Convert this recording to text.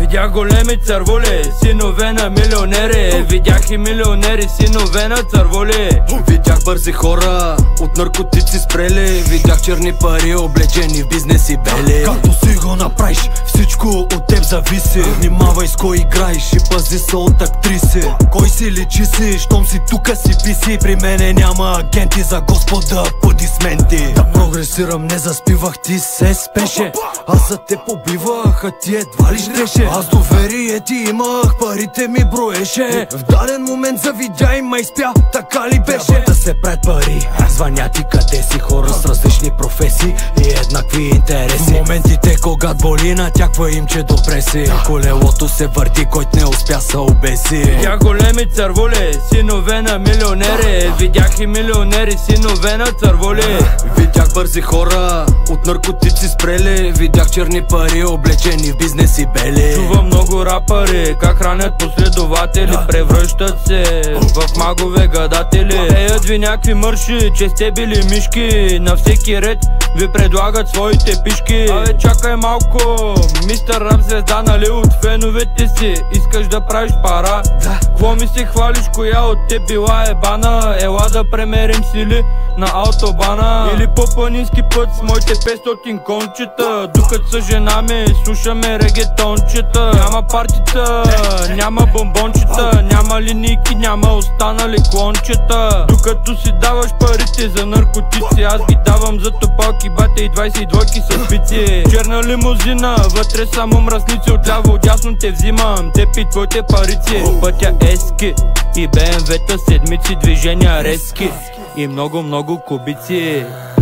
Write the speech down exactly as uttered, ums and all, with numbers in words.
Видях големи цървули, синове на милионери. Видях и милионери, синове на цървули. Видях бързи хора, от наркотици спрели. Видях черни пари, облечени в бизнес и бели. Както си го направиш, всичко от теб зависи. Внимавай с кой играеш и пази се от актриси. Кой си личи си, щом си тука си писи. При мене няма агенти, за Господа аплодисменти. Да прогресирам, не заспивах, ти се спеше. Аз за те побивах, а ти едва ли щеше. Аз доверие ти имах, парите ми броеше. В даден момент завидя и ме изпя, така ли беше? Трябва да се пред пари, звънят и къде си. Хора с различни професии и еднакви интереси. В моментите когато боли, натяква им, че добре си. Колелото се върти, който не успя се обеси. Видях големи цървули, синове на милионери. Видях и милионери, синове на цървули. Видях бързи хора, от наркотици спрели. Видях черни пари, облечени в бизнес и бели. Чувам много рапъри, как хранят последователи. Превръщат се в магове гадатели. Еят ви някакви мърши, че сте били мишки. На всеки ред ви предлагат своите пишки. Абе чакай малко, мистер рап звезда, нали от феновете си искаш да правиш пара? Да. Кво ми се хвалиш, коя от те била ебана? Ела да премерим сили на автобана. Или по-планински път с моите петстотин кончета. Докато са жена ми, слушаме регетончета. Няма партита, няма бомбончета. Няма линейки, няма останали клончета. Докато си даваш парите за наркотици, аз ги давам за топалки, бате и двайсет и двойки с пици. Черна лимузина, вътре само мръсници. Отляво отясно те взимам, тепи твоите парици. По пътя ески и БМВ-та седмици, движения резки и много много кубици.